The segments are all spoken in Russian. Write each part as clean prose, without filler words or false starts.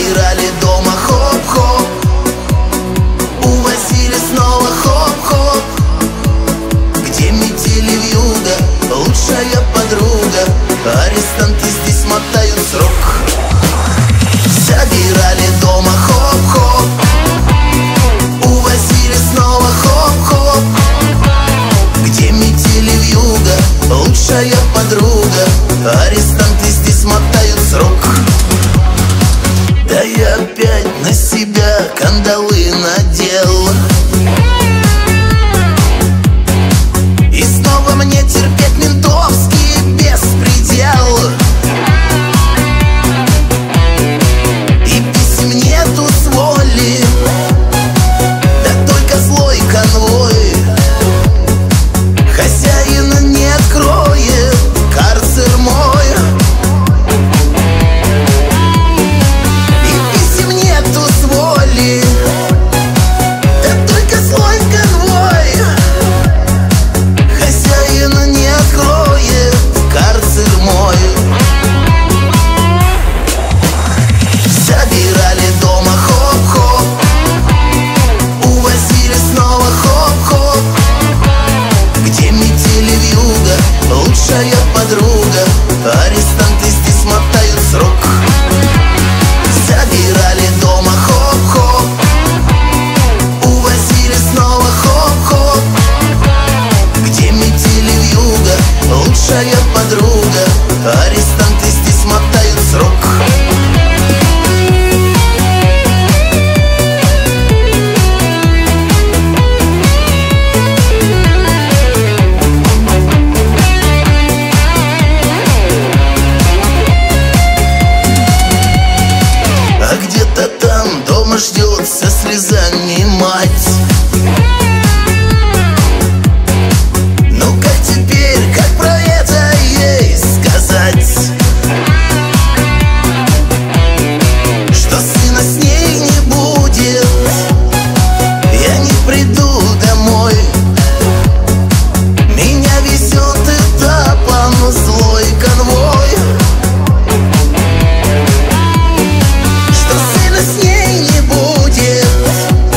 Забирали дома, хоп-хоп, увозили снова, хоп-хоп. Где метели вьюга, лучшая подруга, арестанты здесь мотают срок. Забирали дома, хоп-хоп, увозили снова, хоп-хоп. Где метели вьюга, лучшая подруга, арестанты здесь мотают срок. Да я опять на себя кандалы надел, и снова мне терпеть ментовский беспредел. И писем нету с воли, да только злой конвой. Хозяина не откроет карцер мой. И писем нету с воли, да только злой конвой. Хозяина не откроет карцер мой. Забирали дома, хоп-хоп, увозили снова, хоп-хоп. Где метели вьюга, лучшая подруга, арестанты здесь мотают срок. Забирали дома, хоп-хоп, увозили снова, хоп-хоп. Где метели вьюга, лучшая подруга, арестанты здесь мотают срок. А где-то там дома ждет со слезами мать. Ну как теперь, как про это ей сказать? Что сына с ней не будет, я не приду домой. Меня везет этапом злой конвой. Что сына с ней не будет,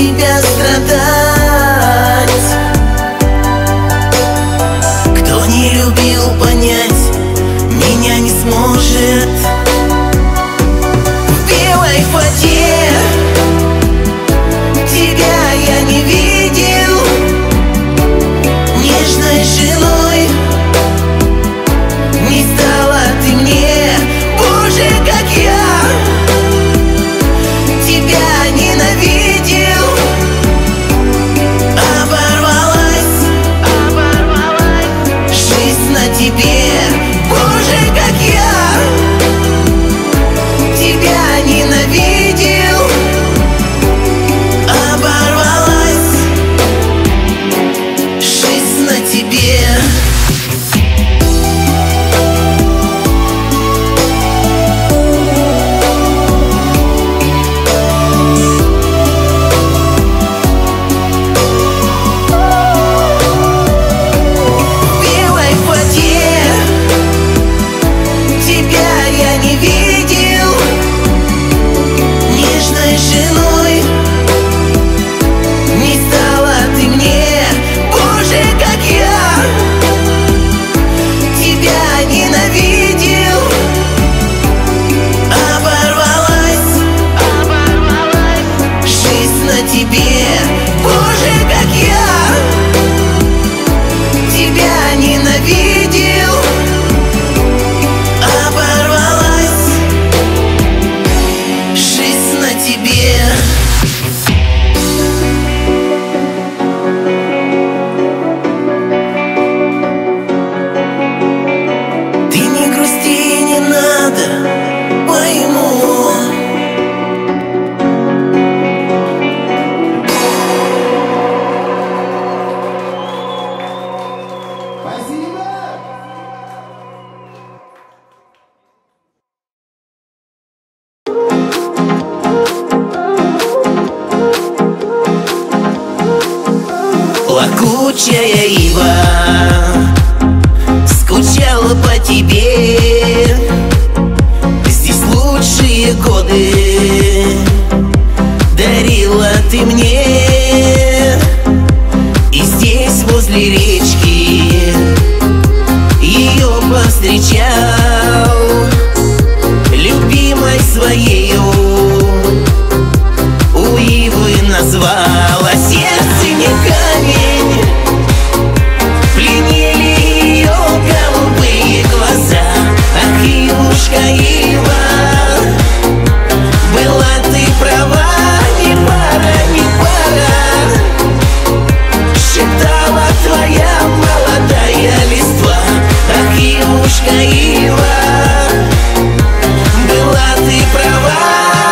тебя страдать. Кто не любил, понять меня не сможет. В белой воде тебя я не видел, нежной женой не стала ты мне. Боже, как я тебя ненавидел. Оборвалась жизнь на тебе. Боже, как я тебя ненавидел. Оборвалась жизнь на тебе. Плакучая ива скучала по тебе. Здесь лучшие годы дарила ты мне. И здесь возле речки ее повстречал любимой своею. У ивы назвала сердце не камень. Пленили ее голубые глаза. Ах, Ивушка, ива, была ты права. Не пора, не пора, шептала твоя молодая листва. Ах, Ивушка, ива, была ты права.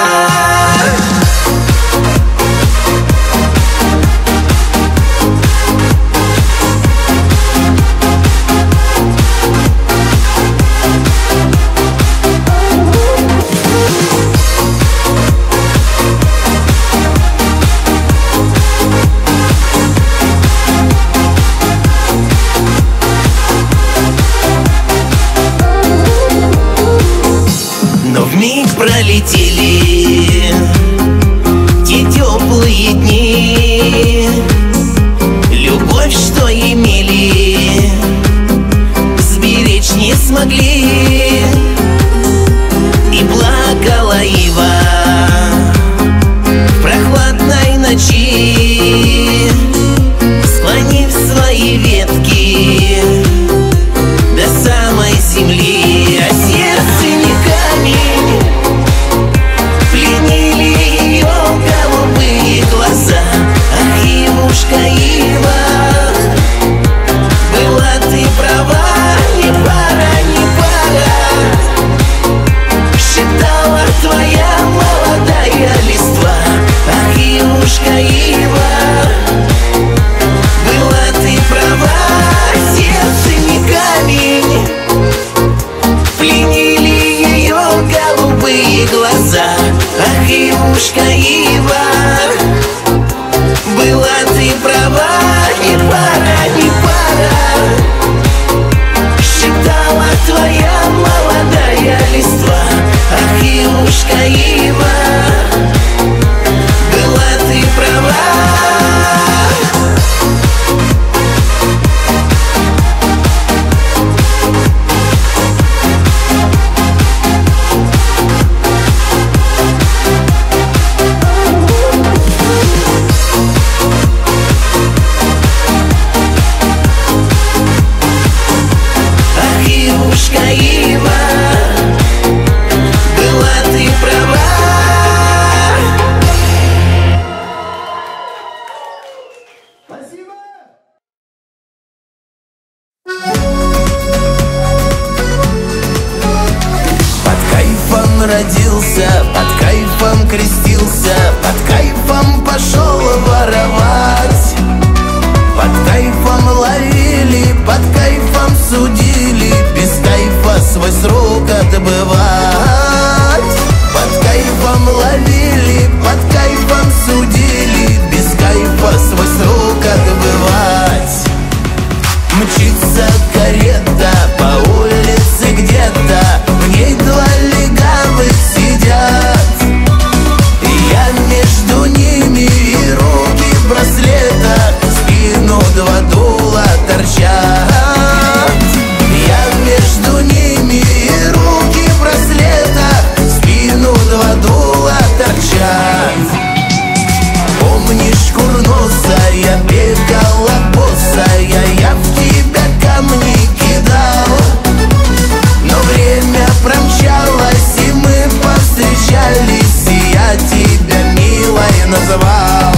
срок отбывать. Под кайфом ловили, под кайфом судили, без кайфа свой срок отбывать. Мчится карета по улице где-то, в ней два легавых сидят. Я между ними, и руки в браслетах, в спину два дула торчат. Я между ними, и руки в браслетах, в спину два дула торчат. Помнишь, курносая, бегала босая, я в тебя камни кидал. Но время промчалось, и мы повстречались, и я тебя милой называл.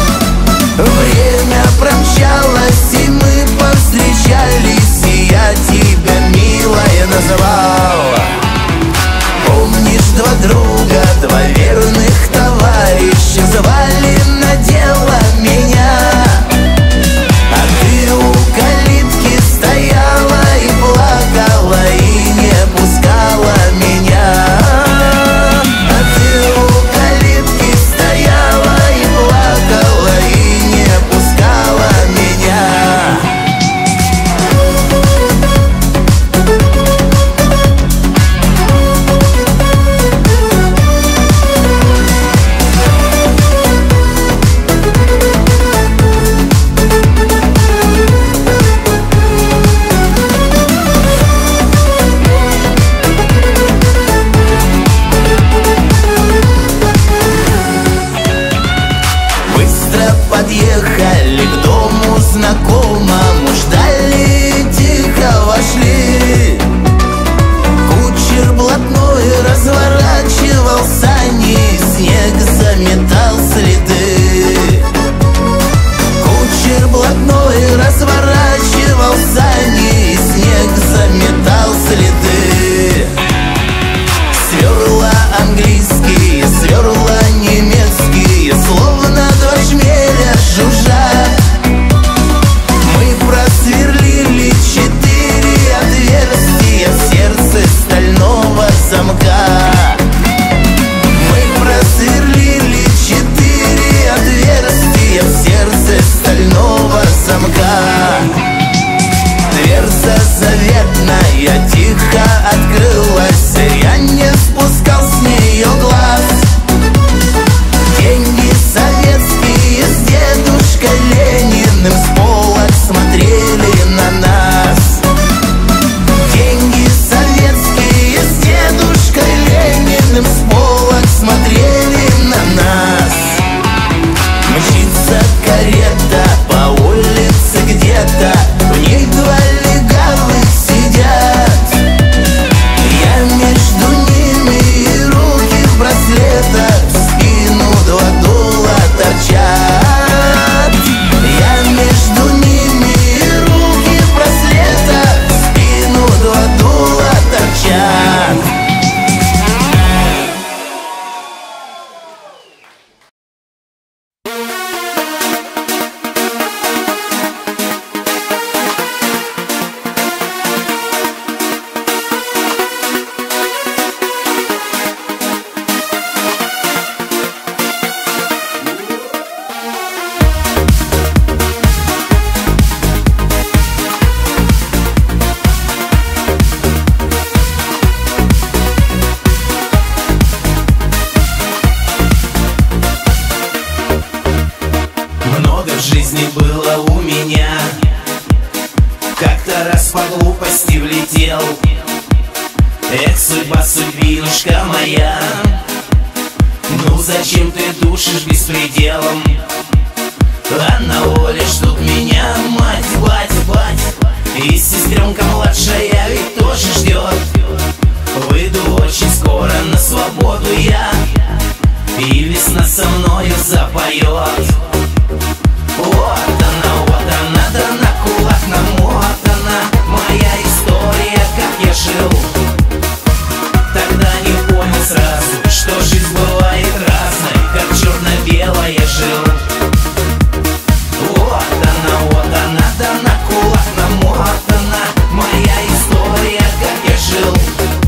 Время промчалось, и мы повстречались, и я тебя милой называл. Помнишь, два друга, два верных товарища звали на дело меня, а ты у калитки стояла и плакала, и не пускала меня. А ты у калитки стояла и плакала, и не пускала меня. Подъехали к дому знакомому, ждали, тихо вошли. Кучер блатной разворачивал сани, снег заметал следы. Кучер блатной разворачивал сани, снег заметал следы. Сверла английские, сверла немецкие, словно два шмеля жужжат. Мы просверлили 4 отверстия в сердце стального замка. Мы просверлили 4 отверстия в сердце стального замка. Дверца заветная тихо открылась, я не спускал с нее глаз. Деньги советские с дедушкой Лениным с полок смотрели на нас. Деньги советские с дедушкой Лениным с полок смотрели на нас. Мчится карета по улице где-то, в ней два легавых сидят. Я между ними, и руки в браслетах, в спину два дула торчат. Я между ними, и руки в браслетах, в спину два дула торчат. Было у меня, как-то раз по глупости влетел. Эх, судьба, судьбинушка моя, ну зачем ты душишь беспределом? А на воле ждут меня мать, бать, и сестренка младшая ведь тоже ждет. Выйду очень скоро на свободу я, и весна со мною запоет. Вот она, да на кулак намотана, моя история, как я жил. Тогда не понял сразу, что жизнь бывает разной, как черно-белое жил. Вот она, да на кулак намотана, моя история, как я жил.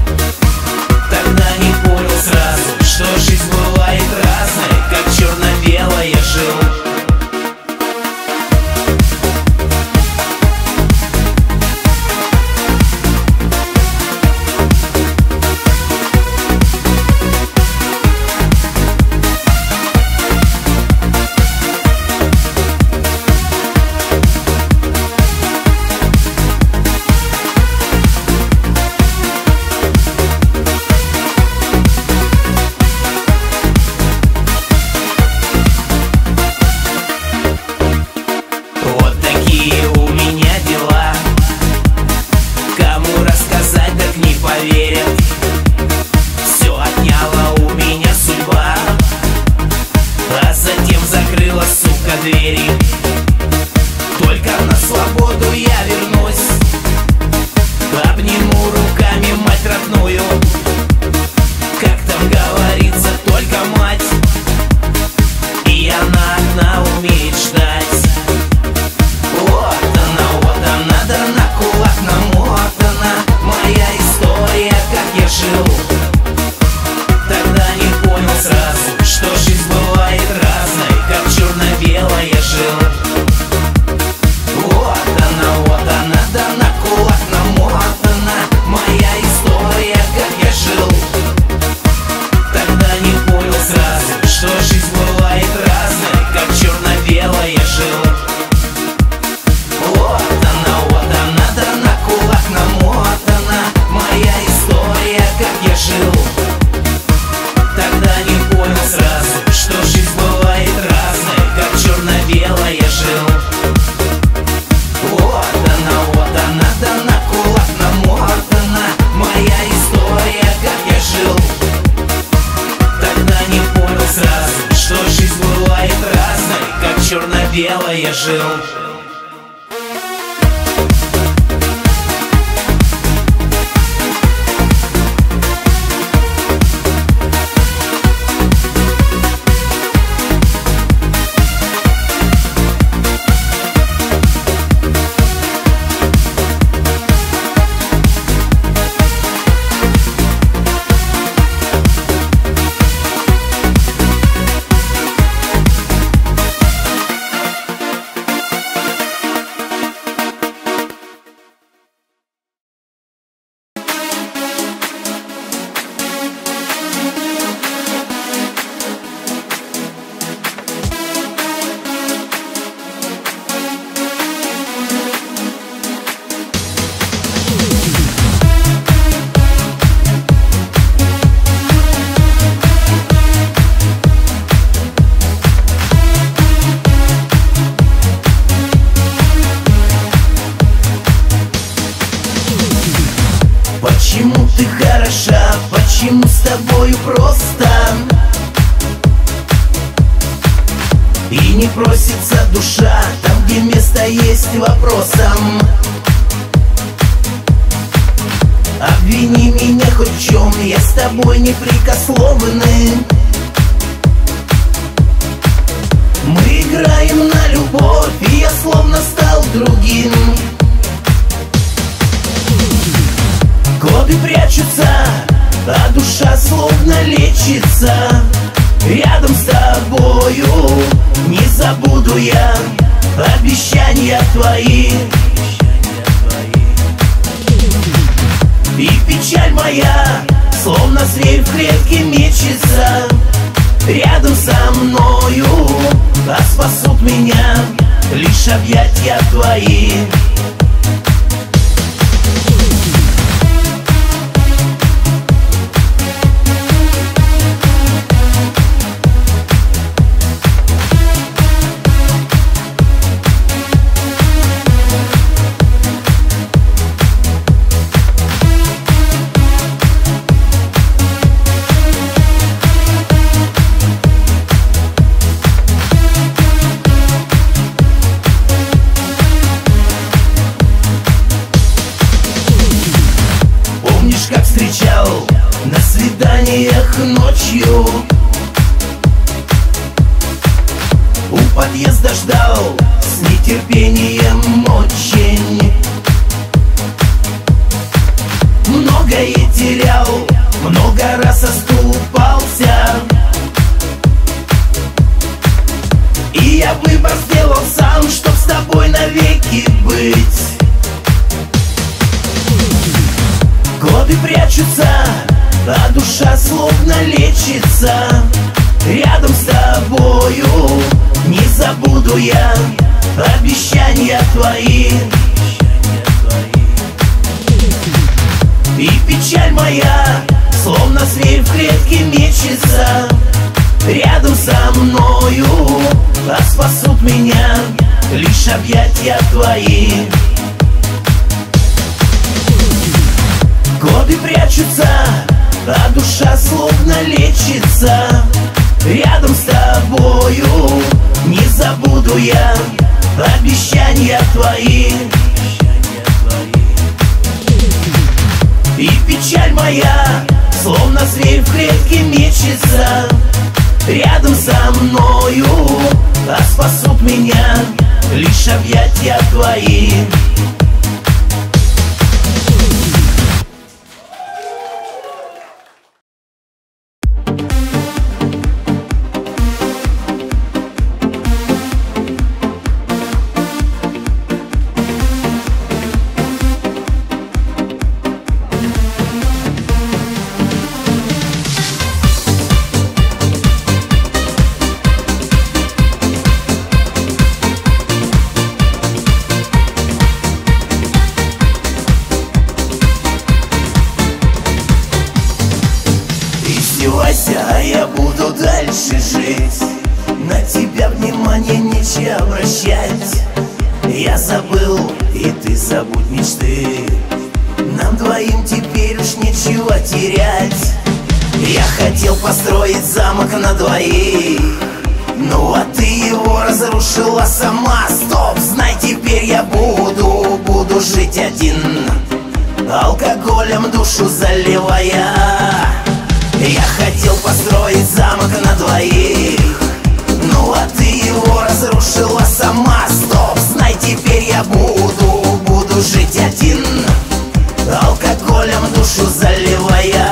до двери. Только на свободу я вернусь, обниму руками мать родную. Как там говорится, только мать, и она одна умеет ждать. Вот она, да на кулак намотана, моя история, как я жил. Тогда не понял сразу, что жизнь бывает разной, как черно-белое жил. Вот она, да на кулак намотана, моя история, как я жил. Тогда не понял сразу, что жизнь бывает разной, как черно-белое жил. Вот она, да на кулак намотана, моя история, как я жил. Тогда не понял сразу, что жизнь бывает разной, как черно-белое жил. Вот она, да на кулак намотана, моя история, как я жил. Тогда не понял сразу, что жизнь бывает разной, как черно-белое жил. Почему ты хороша, почему с тобою просто, и не просится душа там, где место есть вопросам. Обвини меня хоть в чем, я с тобой непрекословный. Мы играем на любовь, и я словно стал другим. Годы прячутся, а душа словно лечится. Рядом с тобою не забуду я обещания твои. И печаль моя, словно зверь в клетке мечется. Рядом со мною, а спасут меня лишь объятия твои. Как встречал на свиданиях ночью, у подъезда ждал с нетерпением очень. Многое терял, много раз оступался, и я выбор сделал сам, чтоб с тобой навеки быть. Годы прячутся, а душа словно лечится. Рядом с тобою не забуду я обещания твои. И печаль моя, словно зверь в клетке мечется. Рядом со мною, а спасут меня лишь объятия твои. Годы прячутся, а душа словно лечится. Рядом с тобою не забуду забуду я обещания твои. И печаль моя, словно зверь в клетке, мечется рядом со мною, а спасут меня лишь объятия твои. А я буду дальше жить, на тебя внимание нечего обращать. Я забыл, и ты забудь мечты, нам двоим теперь уж нечего терять. Я хотел построить замок на двоих, ну а ты его разрушила сама. Стоп, знай, теперь я буду жить один, алкоголем душу заливая. Я хотел построить замок на двоих, ну а ты его разрушила сама. Стоп, знай, теперь я буду жить один, алкоголем душу заливая.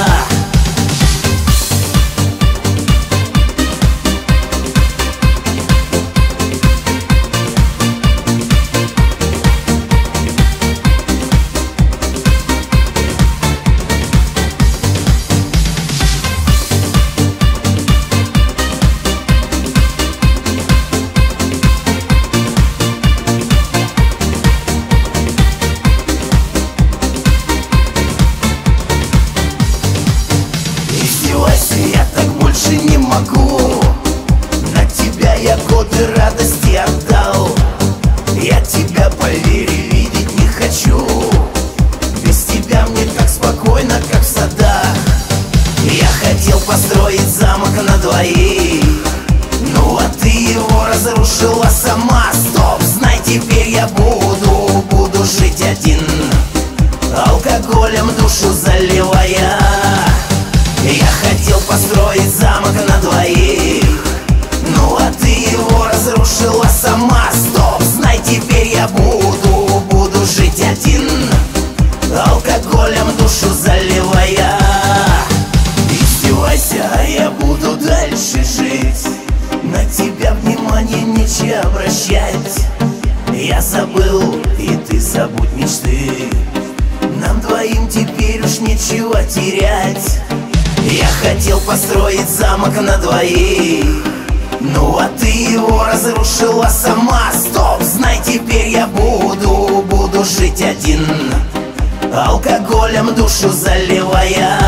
Я так больше не могу, на тебя я годы радости отдал. Я тебя, поверь, видеть не хочу, без тебя мне так спокойно, как в садах. Я хотел построить замок на двоих, ну а ты его разрушила сама. Стоп, знай, теперь я буду жить один, алкоголем душу заливая. Я хотел построить замок на двоих, ну а ты его разрушила сама. Стоп, знай, теперь я буду жить один, алкоголем душу заливая. Издевайся, а я буду дальше жить, на тебя внимание нечего обращать. Я забыл, и ты забудь мечты, нам двоим теперь уж нечего терять. Я хотел построить замок на двоих, ну а ты его разрушила сама. Стоп, знай, теперь я буду жить один, алкоголем душу заливая.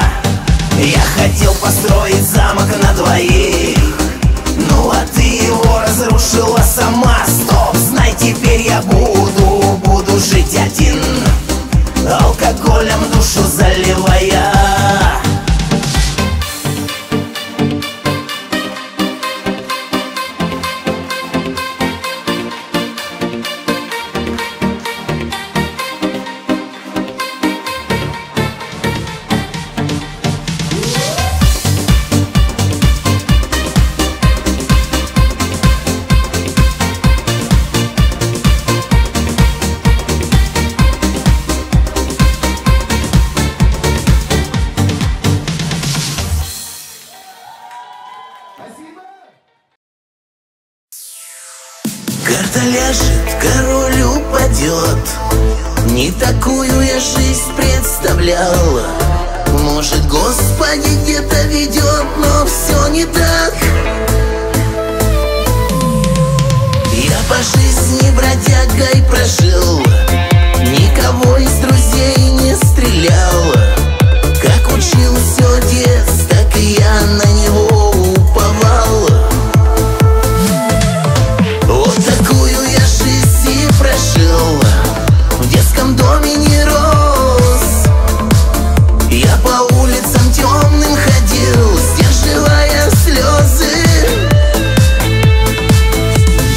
Я хотел построить замок на двоих, ну а ты его разрушила сама. Стоп, знай, теперь я буду жить один, алкоголем душу заливая. Карта ляжет, король упадет, не такую я жизнь представлял. Может, Господи где-то ведет, но все не так. Я по жизни бродягой прожил, никого из друзей не стрелял. Как учился отец, так и я на него уповал. Вот такую я жизнь и прожил, в детском доме не рос. Я по улицам темным ходил, сдерживая слезы.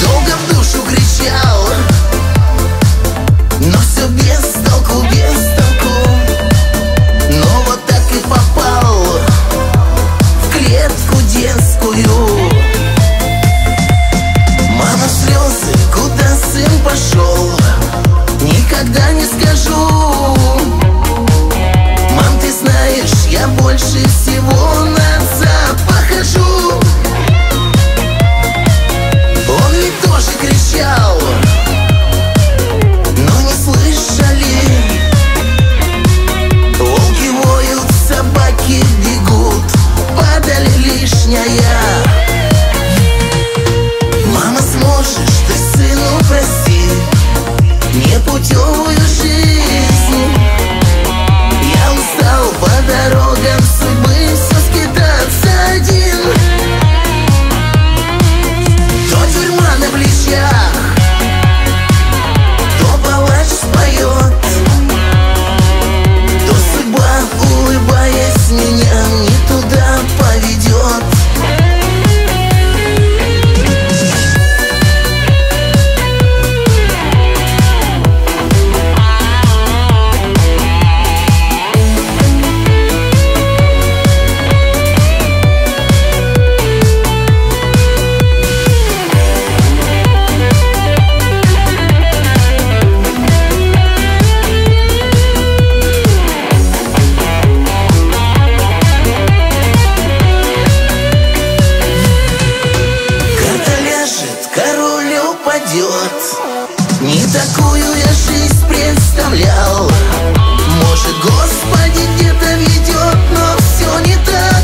пройдет. Не такую я жизнь представлял. Может, Господи где-то ведет, но все не так.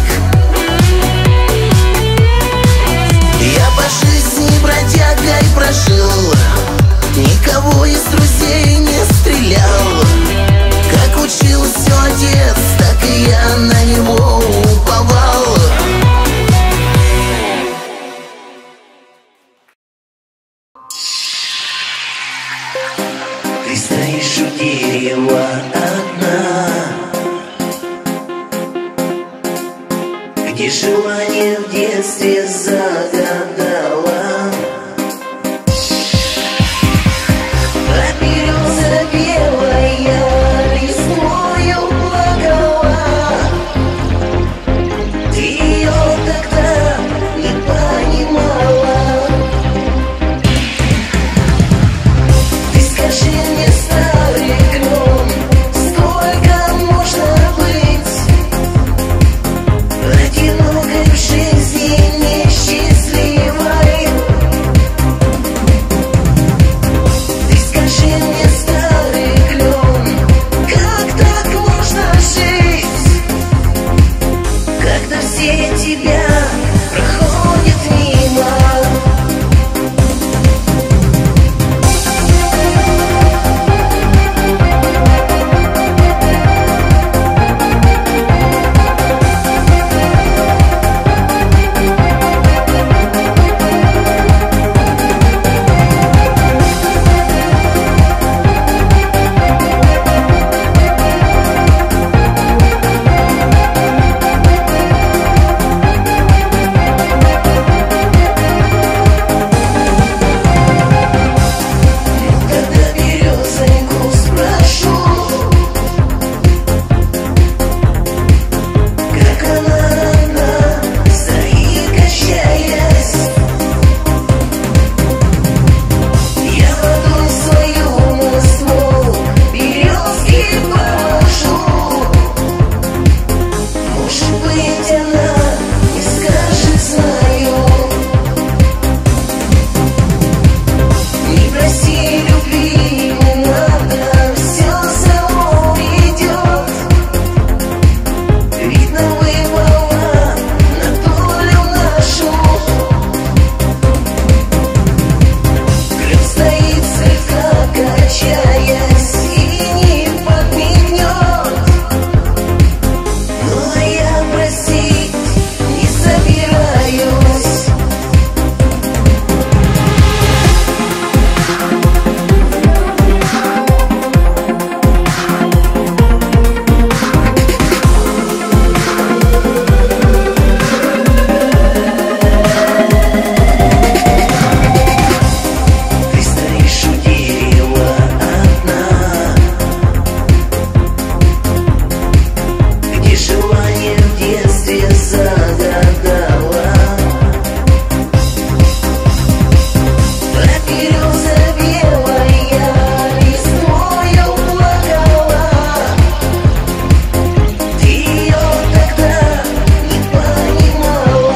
Я по жизни бродягой прожил, никого из друзей не стрелял. Как учил все отец, так и я на него уповал. Ты стоишь у дерева одна, где желание в детстве загадала. А береза белая листвою плакала. Ты ее тогда не понимала. Ты скажи мне, старый клен, сколько можно быть одинокой в жизни, несчастливой? Ты скажи мне, старый клен, как так можно жить, когда все тебя проходят мимо? Тогда березоньку спрошу, как она одна стоит, качаясь. Я ладонь свою на ствол березки положу. Может быть, она не скажет, знаю. Не проси любви, не надо, все само идет. Видно, выпала на долю нашу. Клен стоит, слегка качаясь, и не подмигнет. Но я просить не собираюсь. Ты стоишь у дерева одна, где желание в детстве загадала. А береза белая листвою плакала. Ты ее тогда не понимала.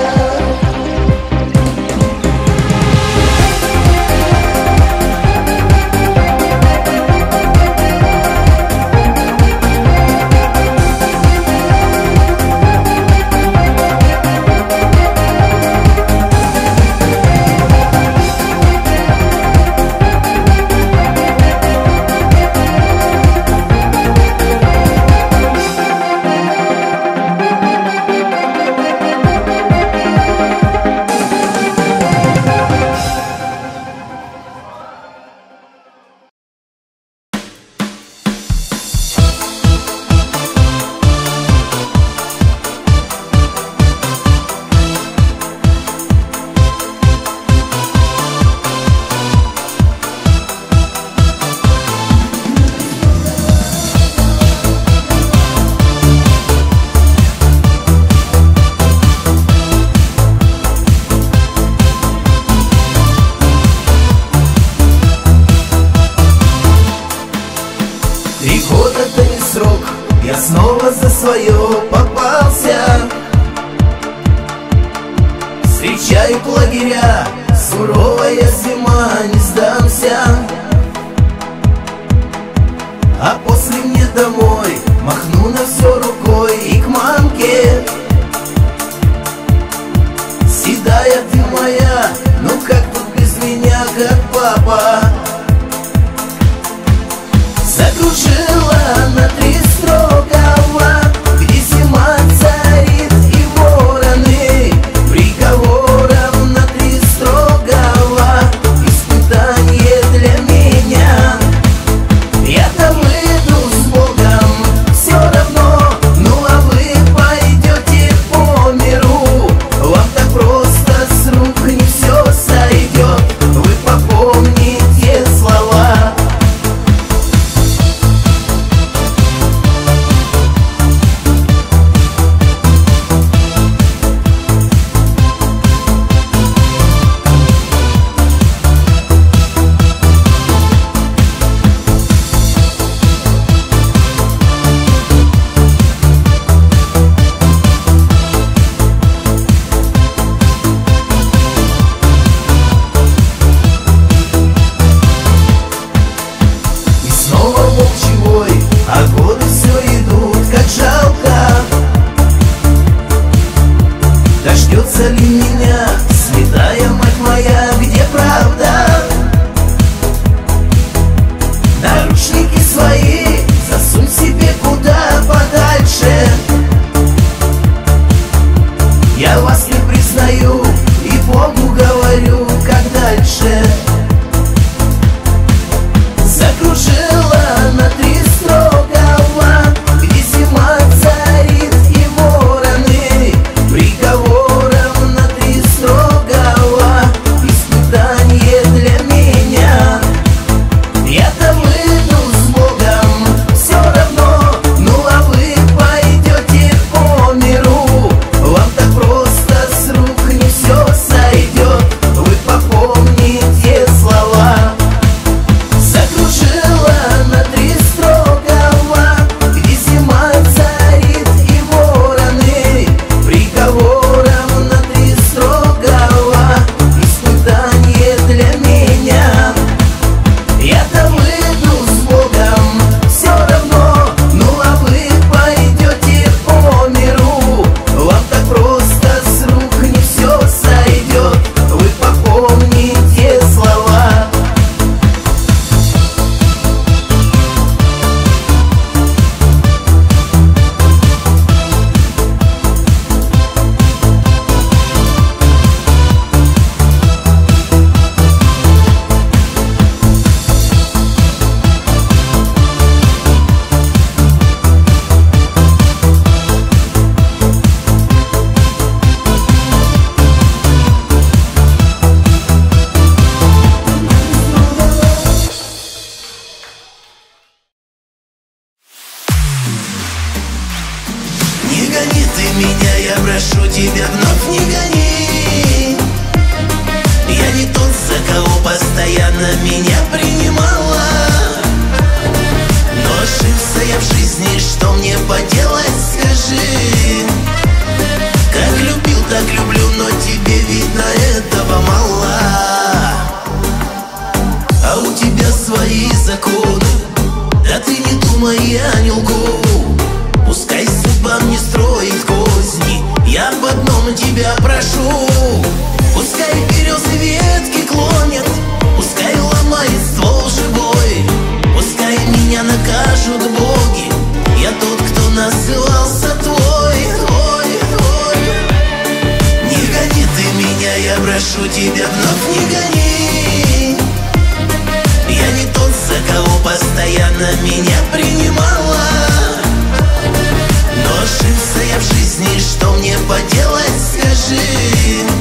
Я снова за свое попался. Встречают лагеря, суровая зима не сдается. как папа. Закружила на 3 строгого, где зима царит и вороны. Приговором на 3 строгого, испытание для меня. Я-то выйду с Богом все равно, ну а вы пойдете по миру. Вам так просто с рук не все сойдет, вы попомните слова. А годы все идут, как жалко. Дождется ли меня святая мать моя, где правда? Наручники свои засунь себе куда подальше. Я вас не признаю и Богу говорю, как дальше. Закружила на 3 строгого, где зима царит и вороны. Приговором на 3 строгого, испытание для меня. Я-то выйду с Богом все равно, ну а вы пойдете по миру. Вам так просто с рук не все сойдет, вы попомните слова. Закружила на 3 строгого, где зима царит и вороны. Приговором на 3 строгого, испытание для меня. Я-то выйду с Богом все равно, ну а вы пойдете по миру. Вам так просто с рук не все сойдет, вы попомните слова. Не гони ты меня, я прошу тебя, вновь не гони. Я не тот, за кого постоянно меня принимала. Но ошибся я в жизни, что мне поделать, скажи. Как любил, так люблю, но тебе, видно, этого мало. А у тебя свои законы, да ты не думай, я не лгу. Пускай судьба мне строит козни, я об одном тебя прошу. Пускай березы ветки клонят, пускай ломает ствол живой. Пускай меня накажут боги, я тот, кто назывался твой. Не гони ты меня, я прошу тебя, вновь не гони. Я не тот, за кого постоянно меня принимала. Но ошибся я в жизни, что мне поделать, скажи.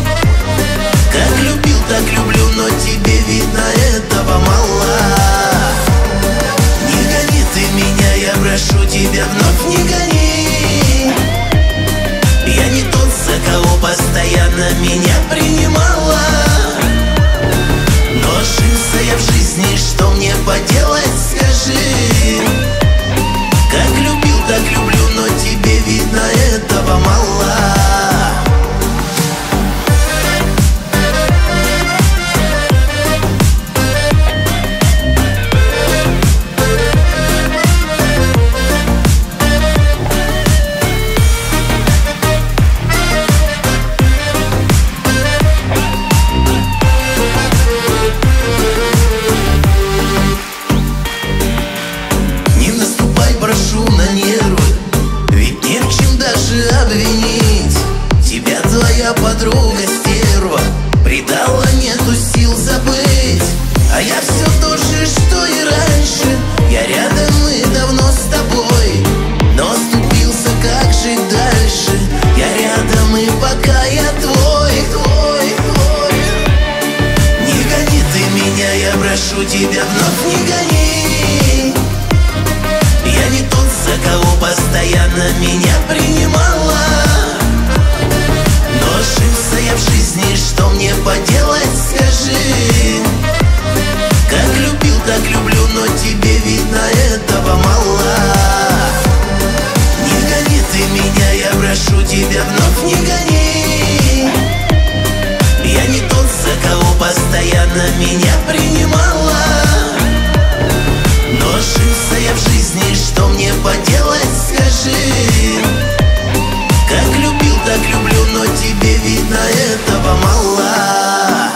прошу тебя, вновь не гони. Я не тот, за кого постоянно меня принимала. Но ошибся я в жизни, что мне поделать, скажи. Как любил, так люблю, но тебе, видно, этого мало. Не гони ты меня, я прошу тебя, вновь не гони. Я не тот, за кого постоянно меня принимала. Но ошибся я в жизни, что мне поделать, скажи. Как любил, так люблю, но тебе, видно, этого мало.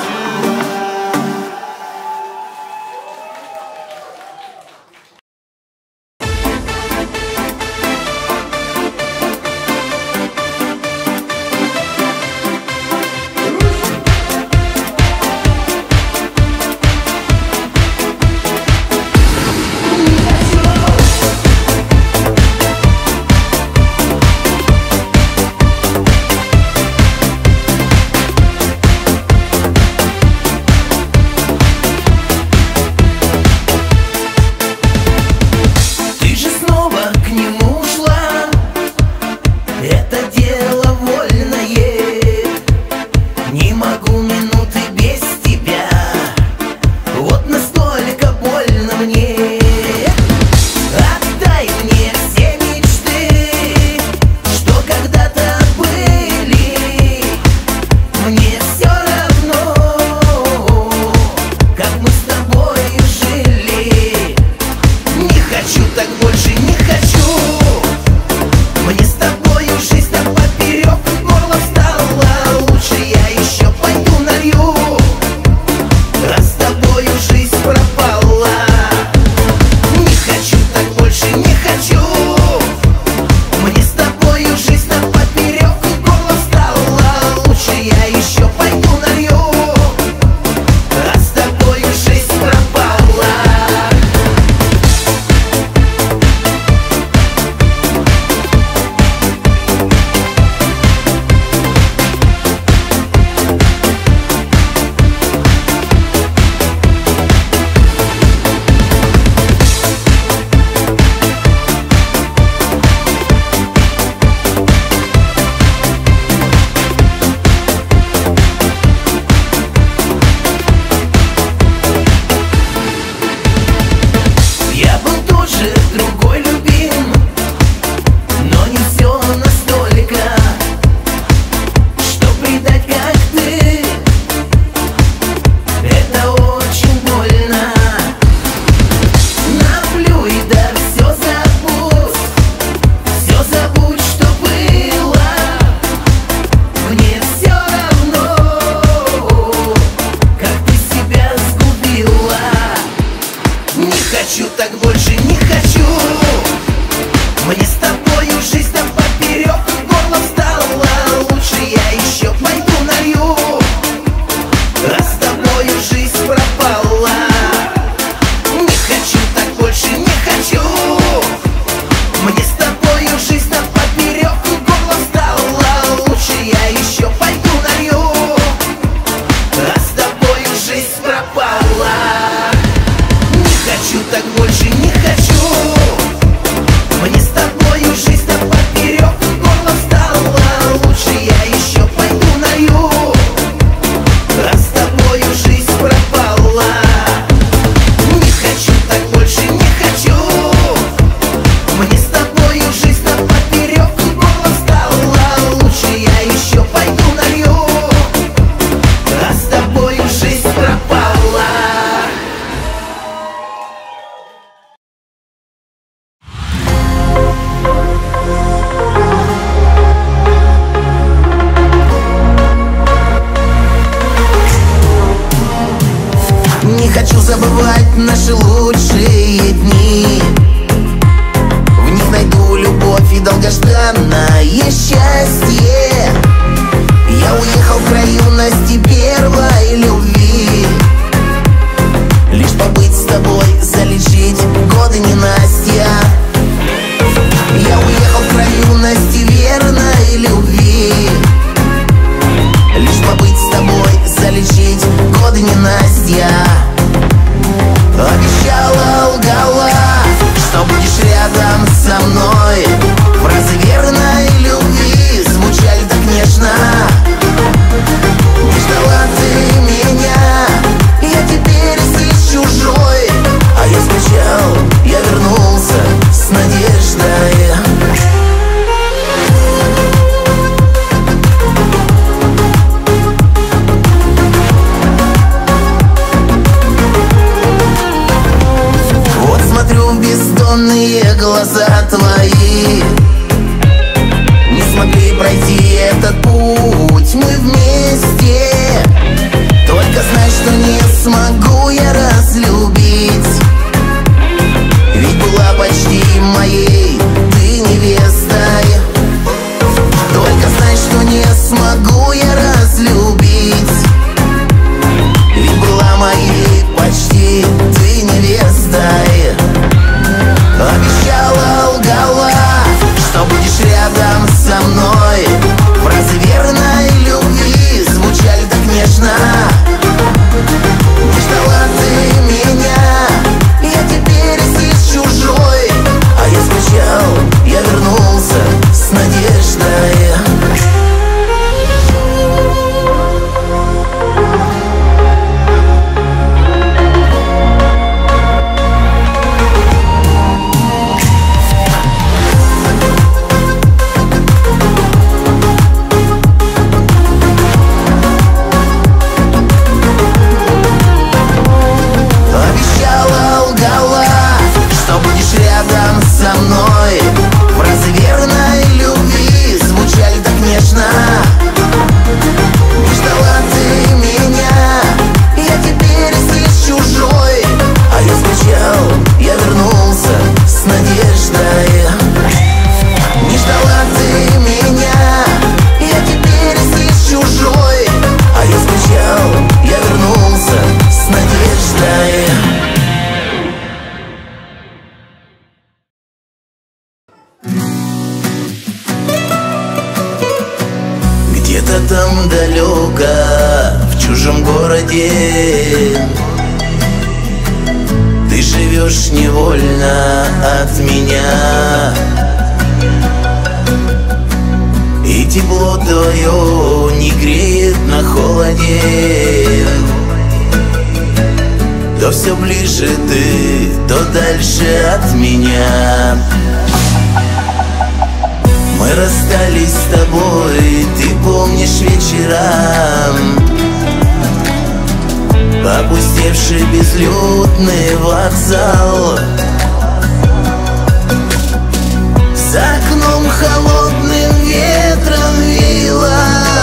наши лучшие дни. В них найду любовь и долгожданное счастье. Я уехал в край юности первой любви, лишь побыть с тобой, залечить годы ненастья. Я уехал в край юности верной любви, лишь побыть с тобой, залечить годы ненастья. глаза твои не смогли пройти этот путь. Мы вместе, только знай, что не смогу я разлюбить. Ведь была почти моей ты невестой. Только знай, что не смогу я разлюбить. Ведь была моей почти ты невестой. Обещала, лгала, что будешь рядом со мной. Фразы верной любви звучали так нежно. Не ждала ты меня, я теперь здесь чужой. А я скучал, я вернулся с надеждой. Рядом со мной. Фразы верной любви звучали так нежно. Не ждала ты меня, я теперь здесь чужой. А я скучал, я вернулся с надеждой. Не ждала ты меня, я теперь здесь чужой. А я скучал, я вернулся с надеждой. Где-то там далеко, в чужом городе, ты живешь невольно от меня. И тепло твое не греет на холоде. То все ближе ты, то дальше от меня. Мы расстались с тобой, ты помнишь вечера, опустевший безлюдный вокзал. За окном холодным ветром веяло,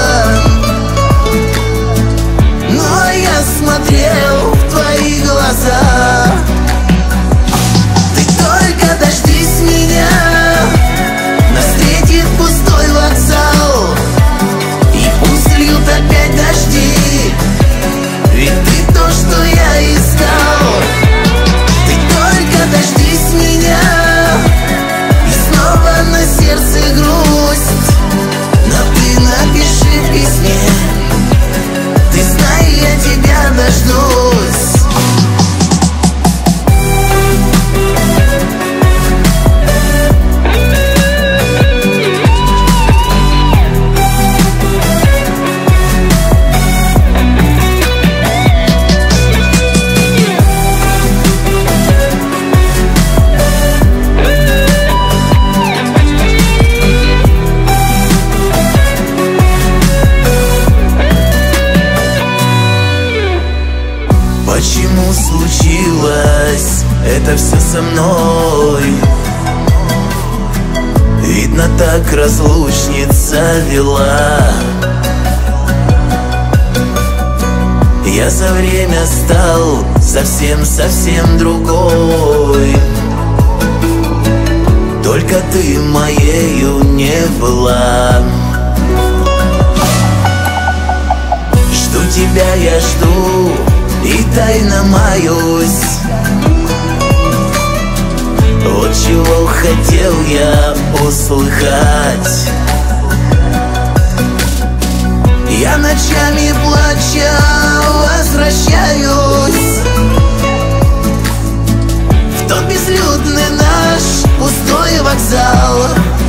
но я смотрел в твои глаза. Ты только дождись меня, нас встретит пустой вокзал, и пусть льют опять дожди, ведь ты то, что я искал. Ты только дождись меня, и снова на сердце грусть. Но ты напиши в письме, ты знай, я тебя дождусь. Почему случилось это все со мной? Видно, так разлучница вела. Я за время стал совсем другой. Только ты моею не была. Жду тебя, я жду, и тайно маюсь. Вот чего хотел я услыхать. Я ночами плача возвращаюсь в тот безлюдный наш пустой вокзал.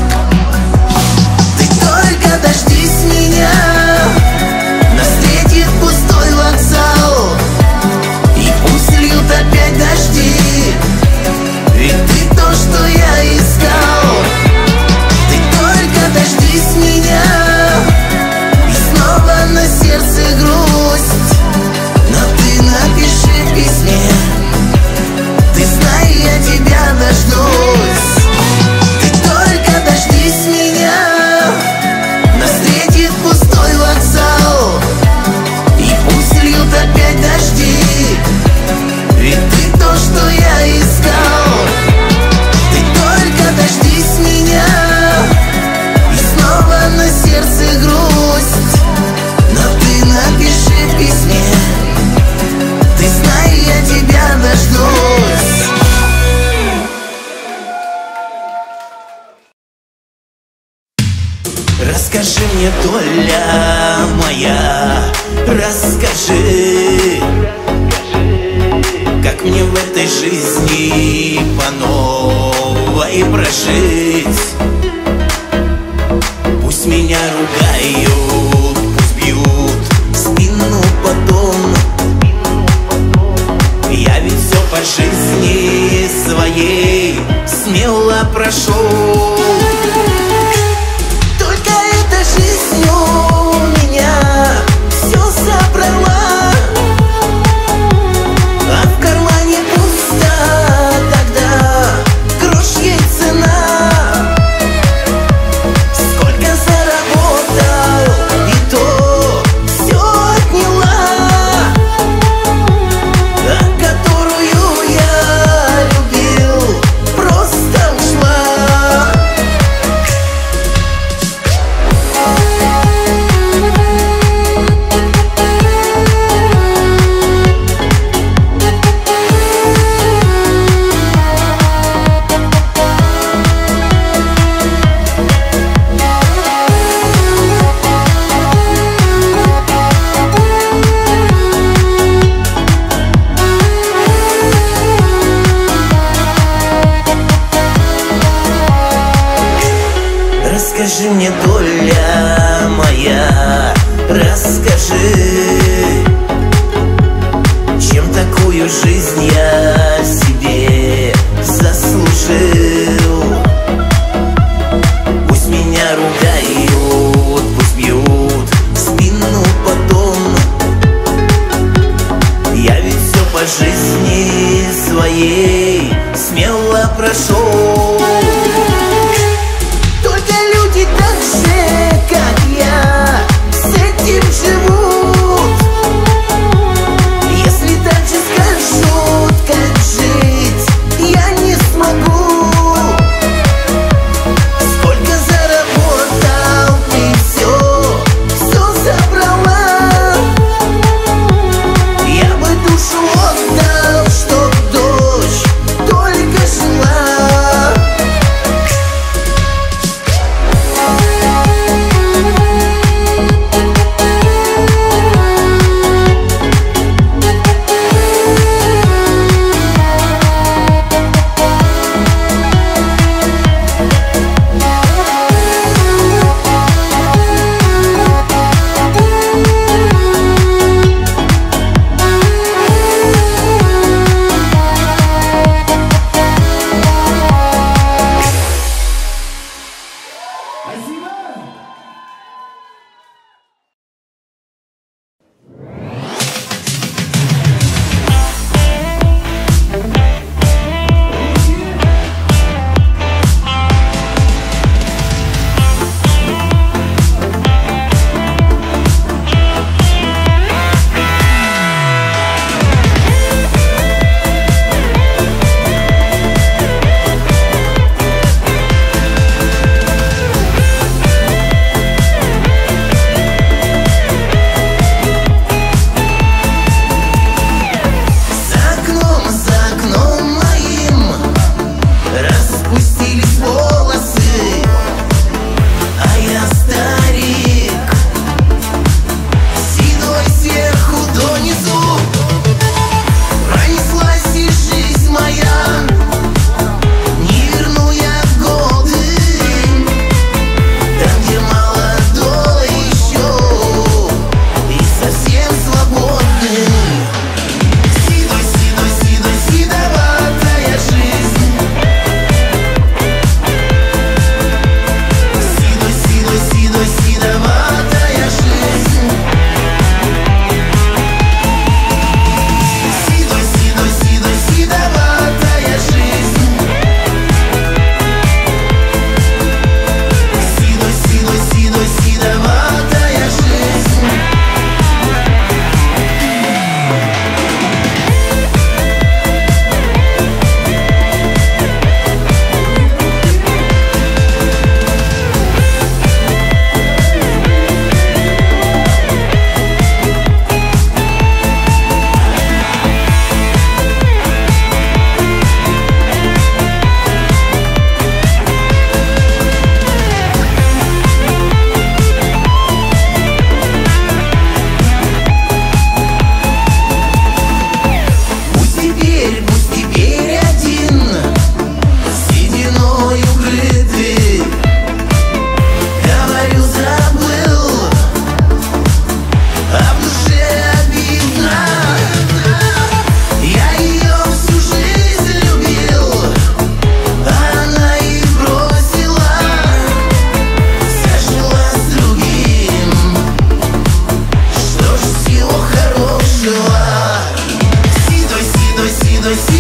Ты только дождись меня, нас встретит пустой вокзал, и пусть льют опять дожди, ведь ты то, что я искал. Ты только дождись меня, и снова на сердце грусть. Но ты напиши мне, доля моя, расскажи, как мне в этой жизни по новой прожить. Пусть меня ругают, пусть бьют в спину потом, я ведь все по жизни своей смело прошел. Только эта жизнь у меня все забрала, а в кармане пусто, тогда грош ей цена. Сколько заработал, и то все отняла, а которую я любил, просто ушла. Расскажи мне, доля моя, расскажи, чем такую жизнь я себе заслужил. Пусть меня ругают, пусть бьют в спину потом, я ведь все по жизни своей смело прошел. Так же, как я, с этим живут. Если так же скажут, как жить, я не смогу. Сколько заработал, ты все забрала. Я бы душу отдал, чтоб дочь только жила.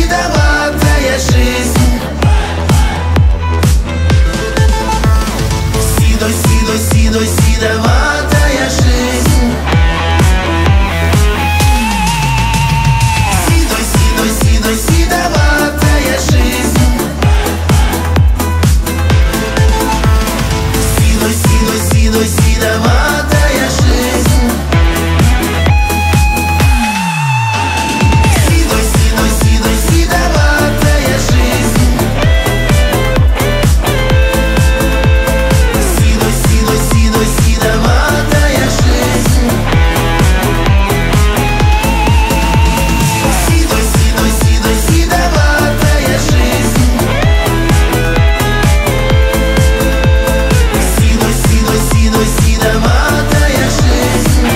седоватая жизнь. Седой, седой, седой, седоватая жизнь. Седой, седой, седой, седоватая жизнь. Седой, седой, седой, седоватая жизнь. Седой, седой, седой, седоватая жизнь. Седой, седой, седой, седоватая жизнь. Седой, седой, седой, седоватая жизнь. Седой, седой, седой, седоватая жизнь.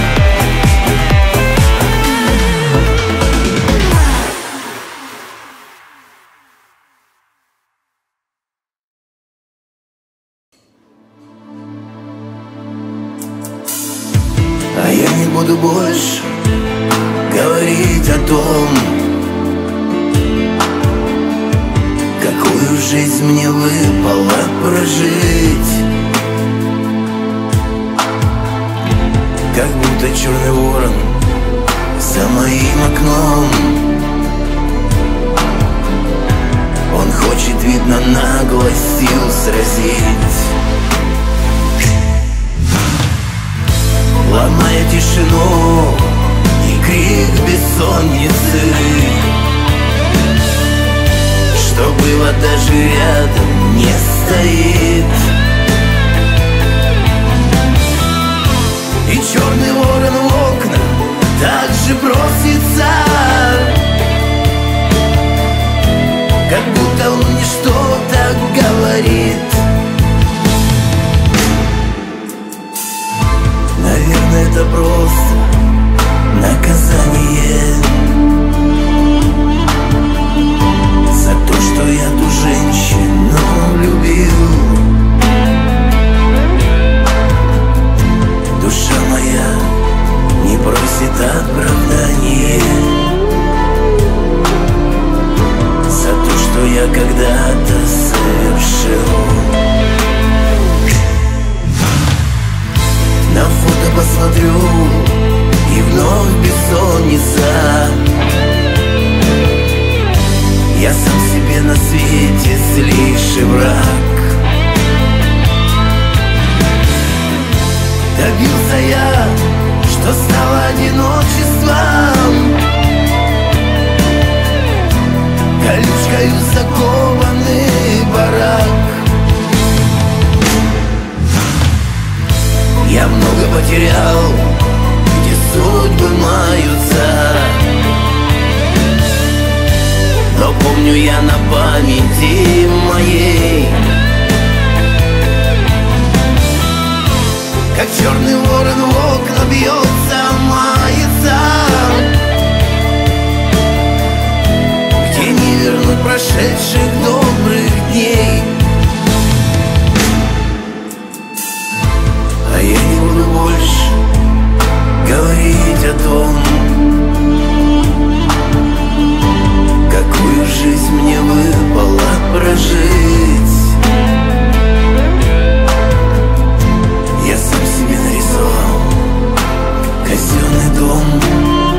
А я не буду больше говорить о том, какую жизнь мне выпало прожить. Как будто черный ворон за моим окном. Он хочет, видно, наглость сил сразить, ломая тишину и крик бессонницы. Что было, даже рядом не стоит. И черный ворон в окна также просится, как будто он мне что-то говорит. Наверное, это просто наказание за то, что я ту женщину любил. Душа моя не просит оправдания за то, что я когда-то совершил. На фото посмотрю, и вновь бессонница. Я сам себе на свете злейший враг. Добился я, что стало одиночеством, колючкою закованный барак. Я много потерял, где судьбы маются, но помню я на памяти моей, как черный ворон в окна бьется, мается, где не вернуть прошедших добрых дней. А я не буду больше говорить о том, какую жизнь мне выпало прожить. Я сам себе нарисовал казенный дом,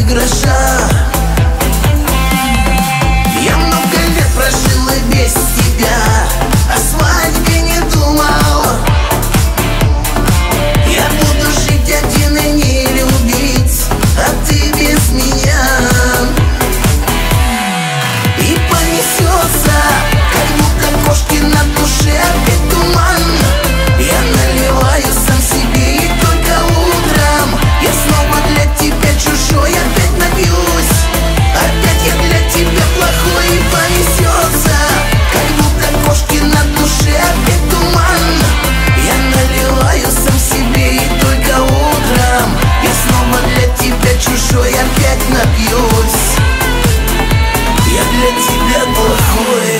гроша. Я много лет прожил и без тебя о свадьбе не думал. Я буду жить один и не любить, а ты без меня. И понесется, как будто кошки на душе опять туман. Я наливаю сам себе и только утром я снова для тебя чужой, опять напьюсь. Опять я для тебя плохой и понесется, как будто кошки на душе опять туман. Я наливаю сам себе и только утром я снова для тебя чужой, опять напьюсь. Я для тебя плохой.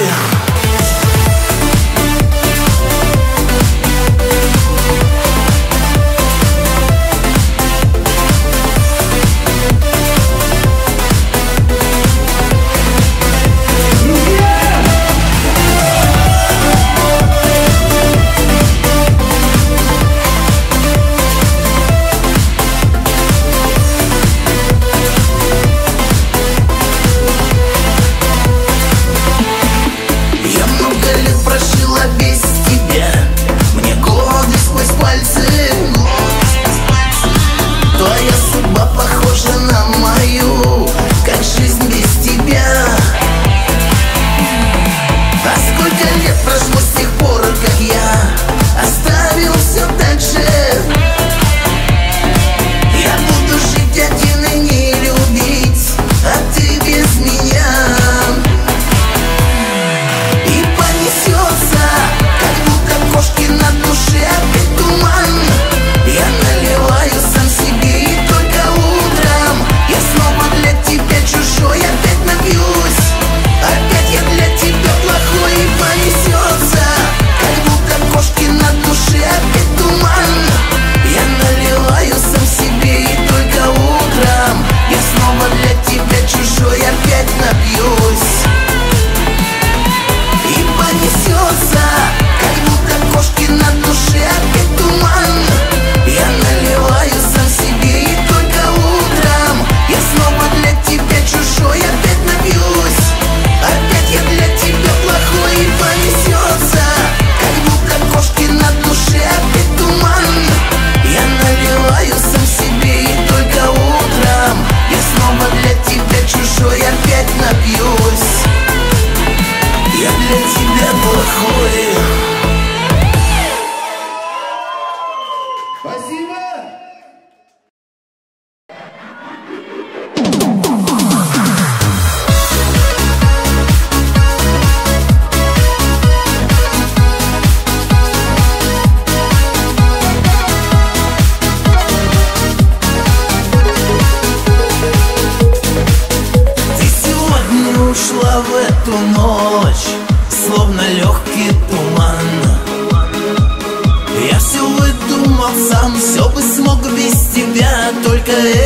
Только